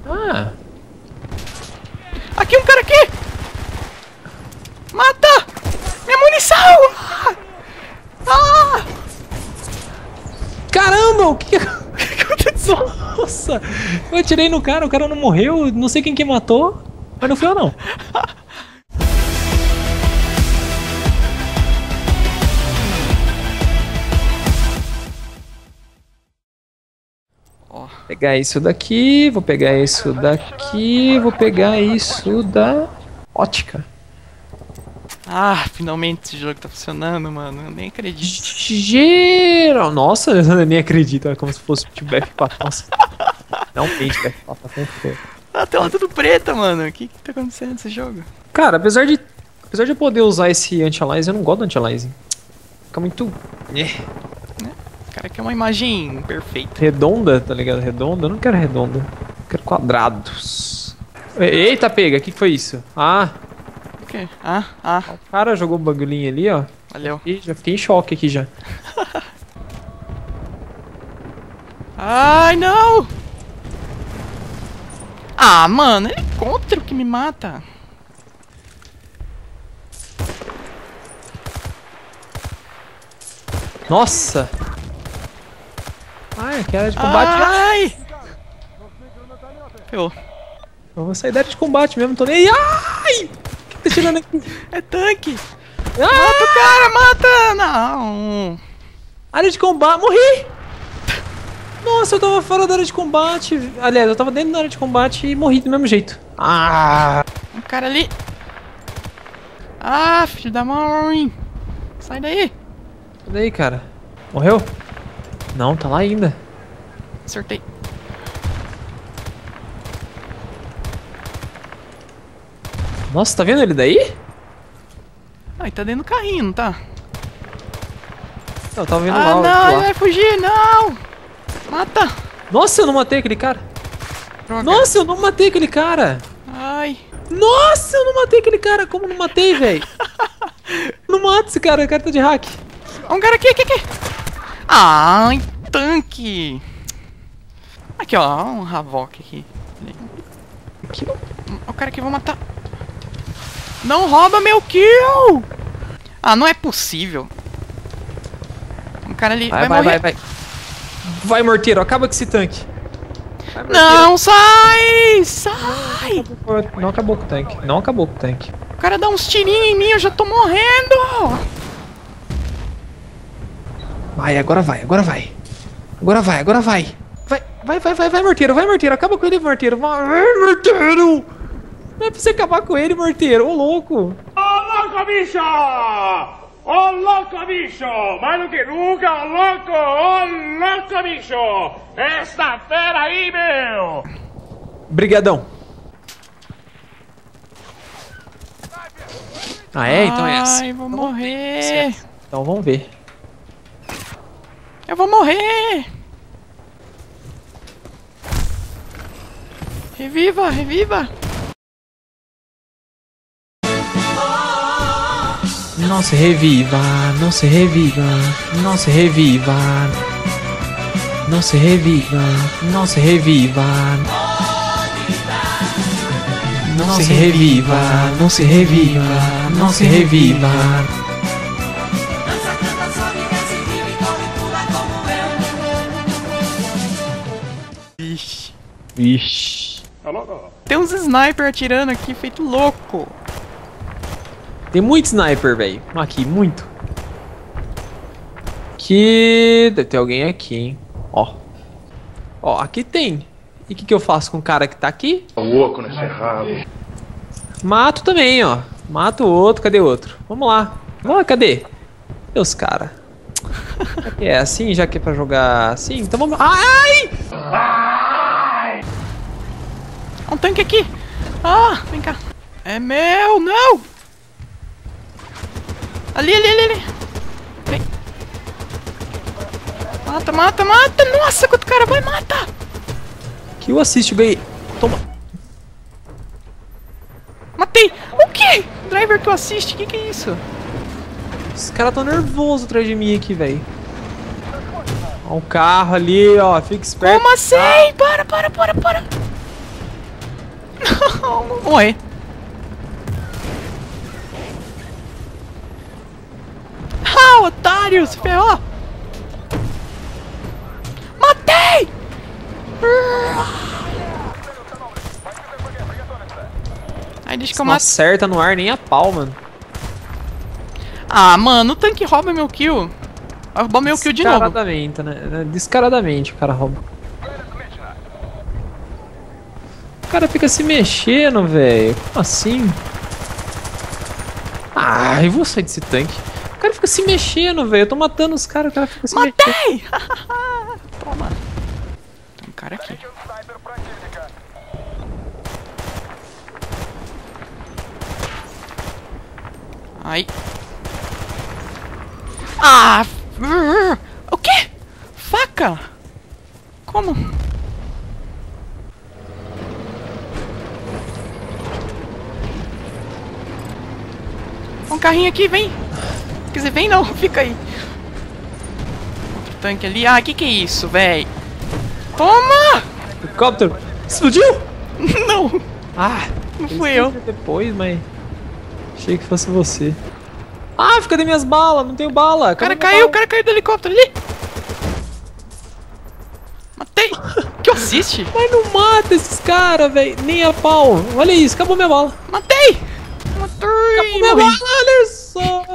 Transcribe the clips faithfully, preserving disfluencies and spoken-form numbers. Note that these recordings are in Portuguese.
Ah. Aqui, um cara aqui! Mata! Minha munição! Ah! Caramba, o que, o que aconteceu? Nossa, eu atirei no cara, o cara não morreu, não sei quem que matou, mas não foi eu não. Vou pegar isso daqui, vou pegar isso daqui, vou pegar isso da ótica. Ah, finalmente esse jogo tá funcionando, mano. Eu nem acredito. Geral. Nossa, eu nem acredito. É como se fosse tipo F quatro. Nossa. Não pente, F quatro. Tá com A tela tudo preta, mano. O que que tá acontecendo nesse jogo? Cara, apesar de apesar de eu poder usar esse anti-aliasing, eu não gosto do anti-aliasing. Fica muito... Cara, que é uma imagem perfeita. Redonda, tá ligado? Redonda? Eu não quero redonda. Eu quero quadrados. Eita, pega. O que foi isso? Ah... O quê? Ah, ah. O cara jogou o bagulhinho ali, ó. Valeu. E já fiquei em choque aqui já. Ai, não! Ah, mano, é helicóptero que me mata. Nossa! Ai, que área de combate. Ai! Eu. Eu vou sair da área de combate mesmo, tô nem aí. Ai! O que tá tirando aqui? É tanque! Ah! Mata o cara, mata! Não! Área de combate, morri! Nossa, eu tava fora da área de combate. Aliás, eu tava dentro da área de combate e morri do mesmo jeito. Ah! Um cara ali! Ah, filho da mãe! Sai daí! Sai daí, cara. Morreu? Não, tá lá ainda. Acertei. Nossa, tá vendo ele daí? Ai, tá dentro do carrinho, não tá? Não, eu tava vendo Ah, lá. não, ele lá. vai fugir, não! Mata! Nossa, eu não matei aquele cara. Droga. Nossa, eu não matei aquele cara. Ai! Nossa, eu não matei aquele cara. Como não matei, velho? Não mata esse cara, o cara tá de hack. Um cara aqui, aqui, aqui! Ai, tanque! Aqui, ó, um Havok aqui. Aqui. O cara aqui, eu vou matar. Não rouba meu kill! Ah, não é possível. Um cara ali Vai, vai, vai, morrer. vai, vai. Vai, morteiro, acaba com esse tanque. Vai, Não, sai! Sai! Não acabou com o tanque. Não acabou com o tanque. O cara dá uns tirinhos em mim, eu já tô morrendo! Vai, agora vai, agora vai. Agora vai, agora vai. Vai, vai, vai, vai, vai, morteiro, vai, morteiro. Acaba com ele, morteiro. Vai, morteiro! Não é pra você acabar com ele, morteiro. Ô, louco. Ô, louco, bicho! Ô, louco, bicho! Mais do que nunca, ô, louco! Ô, louco, bicho! Esta fera aí, meu! Brigadão. Ah, é? Então é essa. Ai, vou Então, morrer! Então vamos ver. Eu vou morrer! Reviva, reviva! Não se reviva, não se reviva, não se reviva. Não se reviva, não se reviva. Não se reviva, não se reviva, não se reviva. Vixe. Vixe. Tem uns sniper atirando aqui, feito louco. Tem muito sniper, velho. Aqui, muito. Aqui... Deve ter alguém aqui, hein. Ó. Ó, aqui tem. E o que, que eu faço com o cara que tá aqui? Louco nesse rabo. Mato também, ó. Mato o outro. Cadê o outro? Vamos lá. Vamos lá, cadê? Cadê os caras? É assim, já que é pra jogar assim? Então vamos... Ai! Um tanque aqui! Ah, vem cá. É meu, não! Ali, ali, ali, ali. Vem. Mata, mata, mata! Nossa, quanto cara vai, mata! Que o assiste, ganhei. Toma. Matei! O quê? Driver que eu assiste, que que é isso? Os caras tão nervosos atrás de mim aqui, velho. Ó, um carro ali, ó. Fica esperto. Como assim? Para, para, para, para! morrer. Ah, otário, se ferrou. Matei! Aí deixa que eu Não mato. acerta no ar nem a pau, mano. Ah, mano, o tanque rouba meu kill. Vai roubar meu kill de novo. Descaradamente, né? Descaradamente o cara rouba. O cara fica se mexendo, velho. Como assim? Ah, eu vou sair desse tanque. O cara fica se mexendo, velho. Eu tô matando os caras, o cara fica se mexendo. Matei! Toma. Tem um cara aqui. Ai. Ah! O quê? Faca? Como? Um carrinho aqui, vem! Quer dizer, vem não, fica aí. Outro tanque ali. Ah, que que é isso, véi? Toma! Helicóptero! Explodiu? Não, Ah, não fui eu. Depois, mas achei que fosse você. Ah, cadê minhas balas? Não tenho bala. O cara caiu, o cara caiu do helicóptero ali. Matei! Que assiste? Mas não mata esses caras, velho. Nem a pau. Olha isso, acabou minha bala. Matei! Matei! Acabou minha Morri. bala, Anderson!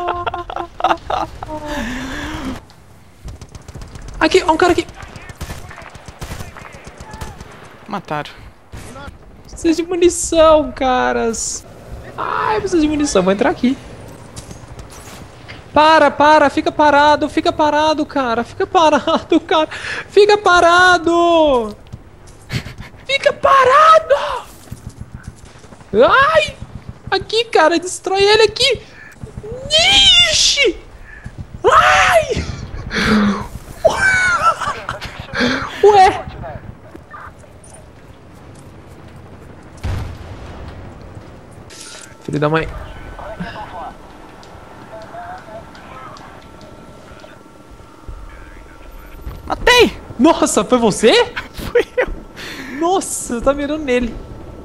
Aqui, ó, um cara aqui. Mataram. Preciso de munição, caras. Ai, preciso de munição. Vou entrar aqui. Para, para, fica parado, fica parado, cara. Fica parado, cara. Fica parado! Fica parado! Ai! Aqui, cara, destrói ele aqui! Ixi! Ai! Ué! Filho da mãe. Matei! Nossa, foi você? Fui eu. Nossa, tá mirando nele.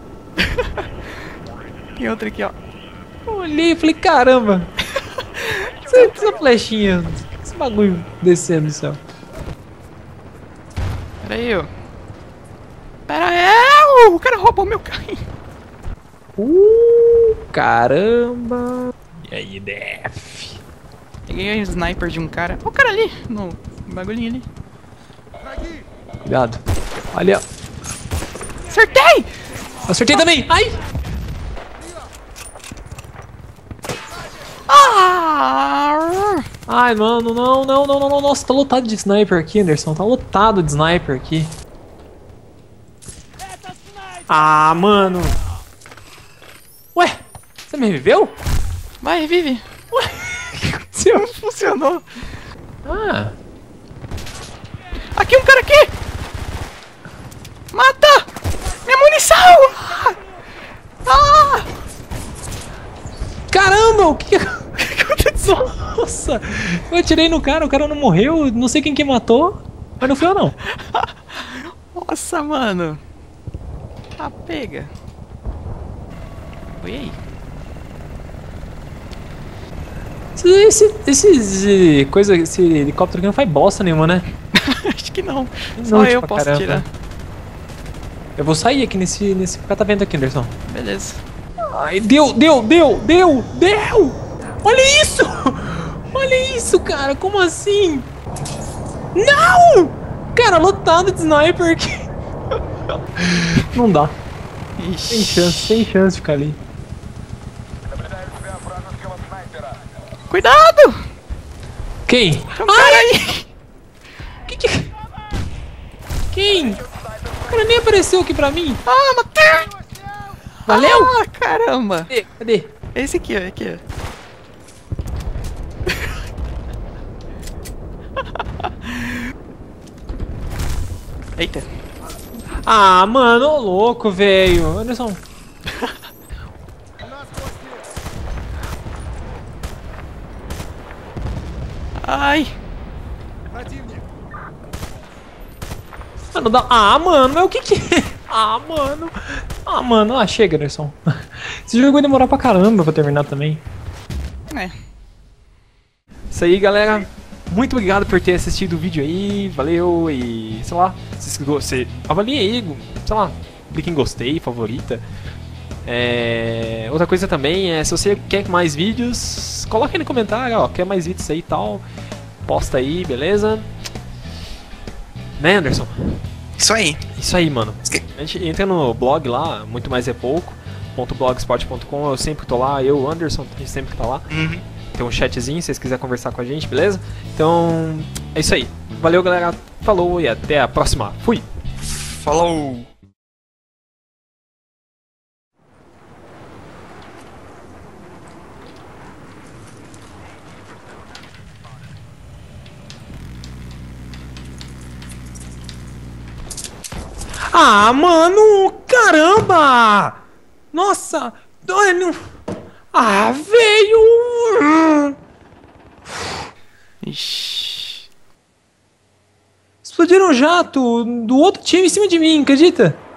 Tem outro aqui, ó. Olhei e falei, caramba. Essa, essa flechinha, esse bagulho descendo do céu. Pera aí, ó. Pera aí, o cara roubou meu carrinho. Uh, caramba. E aí, Def? Peguei um sniper de um cara. Olha o cara ali, no bagulhinho ali. Cuidado. Olha. Acertei! Acertei também. Ai! Ah! Ai, mano, não, não, não, não, não. Nossa, tá lotado de sniper aqui, Anderson. Tá lotado de sniper aqui. Ah, mano. Ué, você me reviveu? Vai, revive. Ué, o que aconteceu? Não funcionou. Ah, Aqui, um cara aqui! Mata! Minha munição! Ah! caramba, o que que O que aconteceu? Nossa, eu atirei no cara, o cara não morreu, não sei quem que matou, mas não fui eu não. Nossa, mano. Ah, pega. Foi aí. Esse, esse, esse, coisa, esse helicóptero aqui não faz bosta nenhuma, né? Acho que não. Não, Só tipo, eu posso caramba. tirar. Eu vou sair aqui nesse, nesse catavento aqui, Anderson. Beleza. Ai, deu, deu, deu, deu, deu! Olha isso! Olha isso, cara, como assim? Não! Cara, lotado de sniper aqui. Não dá, Ixi. tem chance, tem chance de ficar ali. Cuidado! Quem? Tem um cara aí! Que que... Quem? O cara nem apareceu aqui pra mim. Ah, matei! Valeu? Ah, caramba! Cadê? Cadê? Esse aqui, ó, aqui, ó. Eita. Ah, mano, ô louco, velho. Anderson. Ai! Mano, dá... Ah, mano, mas o que que é? Ah, mano. Ah, mano, ah, chega, Anderson. Esse jogo vai demorar pra caramba pra terminar também. É. Isso aí, galera. Muito obrigado por ter assistido o vídeo aí. Valeu e, sei lá, se você avalie aí, sei lá, clique em gostei, favorita. É... Outra coisa também é, se você quer mais vídeos, coloca aí no comentário, ó, quer mais vídeos aí e tal. Posta aí, beleza? Né, Anderson? Isso aí. Isso aí, mano. A gente entra no blog lá, muito mais é pouco, .blogspot ponto com, eu sempre tô lá, eu, o Anderson, a gente sempre tá lá. Uhum. Tem um chatzinho se vocês quiserem conversar com a gente, beleza? Então, é isso aí. Valeu, galera. Falou e até a próxima. Fui! Falou! Ah, mano! Caramba! Nossa! Olha, não... Ah, veio! Ixi. Explodiram um jato do outro time em cima de mim, acredita?